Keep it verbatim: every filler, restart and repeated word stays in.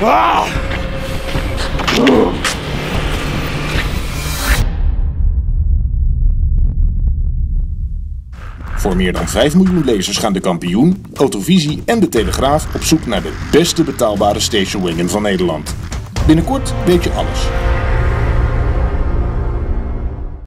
Ah! Voor meer dan vijf miljoen lezers gaan De Kampioen, Autovisie en De Telegraaf op zoek naar de beste betaalbare stationwagon van Nederland. Binnenkort weet je alles.